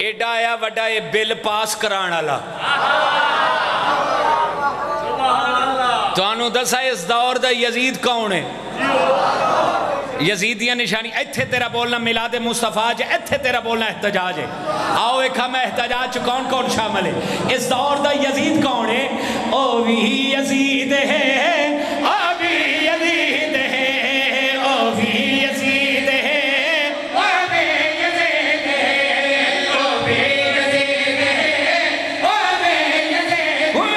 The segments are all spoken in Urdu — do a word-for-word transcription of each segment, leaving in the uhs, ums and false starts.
ایڈا آیا وڈا اے بل پاس کران والا تو انہوں دسا اس دور دا یزید کون ہے یزیدیاں نشانی ایتھے تیرا بولنا میلاد مصطفیٰ جے ایتھے تیرا بولنا احتجاج ہے آؤ ایک ہم احتجاج کون کون شامل ہے اس دور دا یزید کون ہے او بھی یزید ہے او بھی یزید ہے او بھی یزید ہے او بھی یزید ہے او بھی یزید ہے او بھی یزید ہے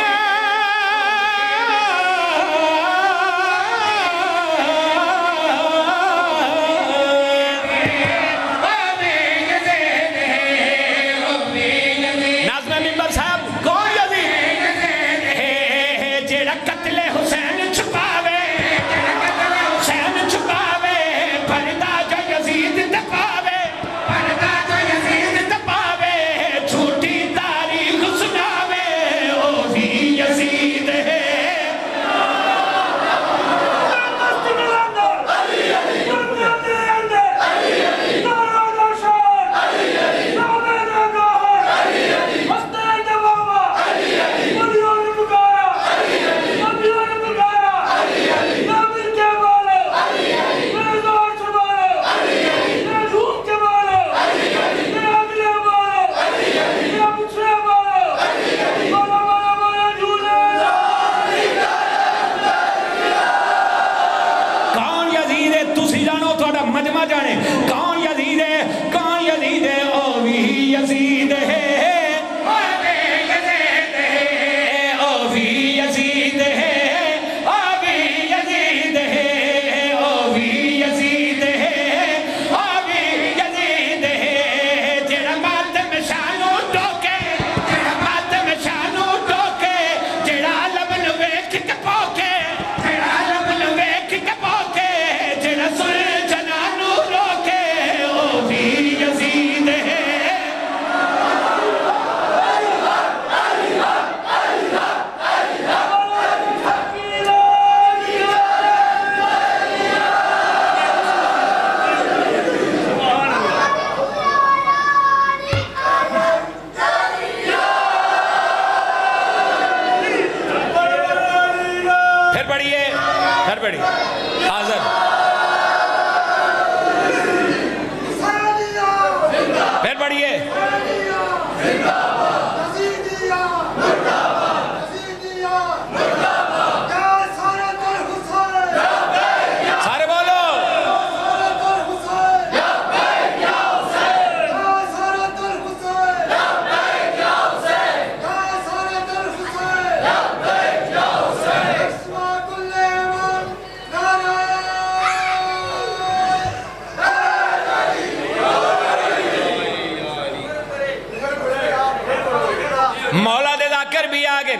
مولا دے ذاکر بھی آگے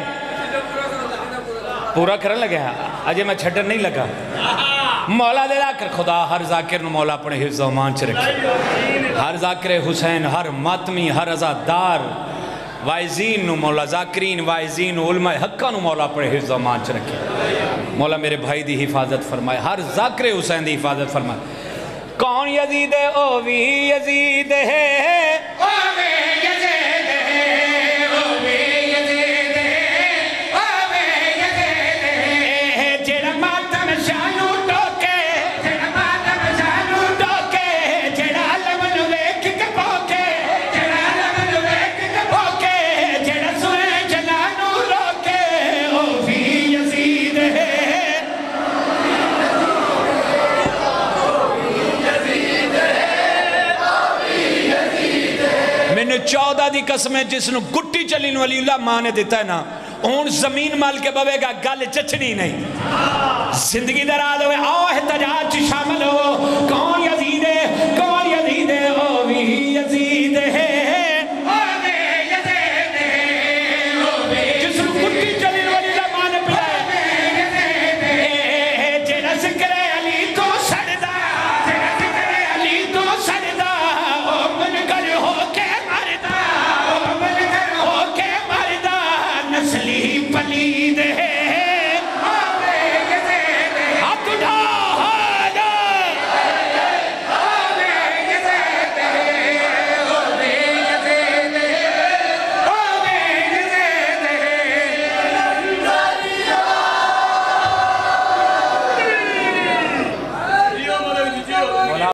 پورا کرن لگے ہیں اجے میں چھٹر نہیں لگا مولا دے ذاکر خدا ہر ذاکر نو مولا اپنے حفظ و امان چ رکھے ہر ذاکر حسین ہر ماتمی ہر ازادار وائزین نو مولا ذاکرین وائزین علماء حقہ نو مولا اپنے حفظ و امان چ رکھے مولا میرے بھائی دی حفاظت فرمائے ہر ذاکر حسین دی حفاظت فرمائے کون یزید ہے او بھی یزید ہے او بھی یزید ہے او بھی یزید ہے او بھی یزید ہے جیڑا ماتم شانو ٹوکے جیڑا ماتم شانو ٹوکے جیڑا علم نو ویکھ کے پوکے جیڑا علم نو ویکھ کے پوکے جیڑا سنے جنانو روکے او بھی یزید ہے میں چودہ دی قسمیں جس نو گٹی چلین ولی اللہ ماں نے دیتا ہے نا اون زمین مال کے بوے گا گل چچڑی نہیں زندگی دراد ہوئے آؤ احتجاج شامل ہو کون